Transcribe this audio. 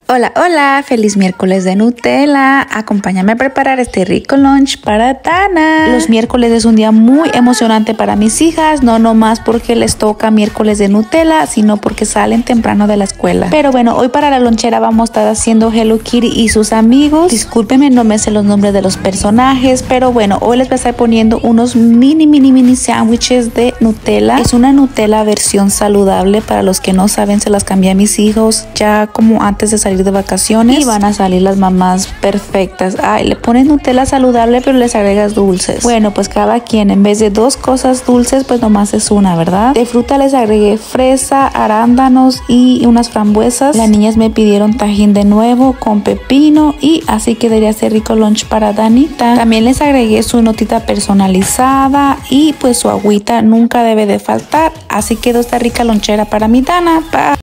Hola, hola, feliz miércoles de Nutella. Acompáñame a preparar este rico lunch para Dana. Los miércoles es un día muy emocionante para mis hijas, no nomás porque les toca miércoles de Nutella, sino porque salen temprano de la escuela. Pero bueno, hoy para la lonchera vamos a estar haciendo Hello Kitty y sus amigos. Discúlpenme, no me sé los nombres de los personajes, pero bueno, hoy les voy a estar poniendo unos mini sándwiches de Nutella. Es una Nutella versión saludable. Para los que no saben, se las cambié a mis hijos ya como antes de salir de vacaciones y van a salir las mamás perfectas. Ay, le pones Nutella saludable pero les agregas dulces. Bueno, pues cada quien, en vez de dos cosas dulces, pues nomás es una, ¿verdad? De fruta les agregué fresa, arándanos y unas frambuesas. Las niñas me pidieron tajín de nuevo con pepino y así quedaría este rico lunch para Danita. También les agregué su notita personalizada y pues su agüita nunca debe de faltar. Así quedó esta rica lonchera para mi Dana. Bye.